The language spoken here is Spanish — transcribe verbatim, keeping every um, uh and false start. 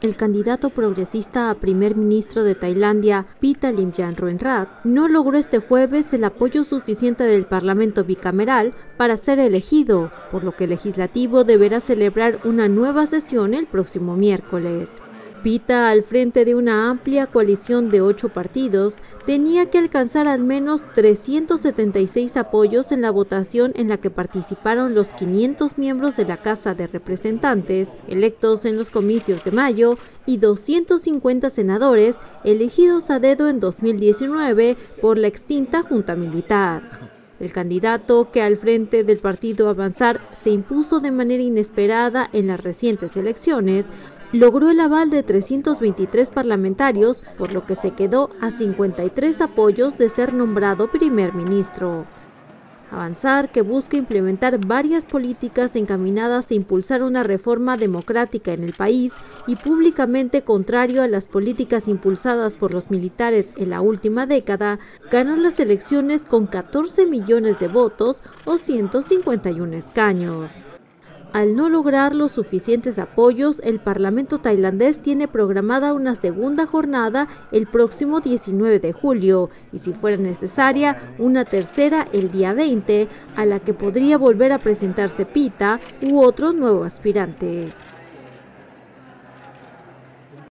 El candidato progresista a primer ministro de Tailandia, Pita Limjaroenrat, no logró este jueves el apoyo suficiente del Parlamento bicameral para ser elegido, por lo que el legislativo deberá celebrar una nueva sesión el próximo miércoles. Pita, al frente de una amplia coalición de ocho partidos, tenía que alcanzar al menos trescientos setenta y seis apoyos en la votación en la que participaron los quinientos miembros de la Casa de Representantes, electos en los comicios de mayo, y doscientos cincuenta senadores, elegidos a dedo en dos mil diecinueve por la extinta Junta Militar. El candidato, que al frente del partido Avanzar se impuso de manera inesperada en las recientes elecciones, logró el aval de trescientos veintitrés parlamentarios, por lo que se quedó a cincuenta y tres apoyos de ser nombrado primer ministro. Avanzar, que busca implementar varias políticas encaminadas a impulsar una reforma democrática en el país y públicamente contrario a las políticas impulsadas por los militares en la última década, ganó las elecciones con catorce millones de votos o ciento cincuenta y un escaños. Al no lograr los suficientes apoyos, el Parlamento tailandés tiene programada una segunda jornada el próximo diecinueve de julio y, si fuera necesaria, una tercera el día veinte, a la que podría volver a presentarse Pita u otro nuevo aspirante.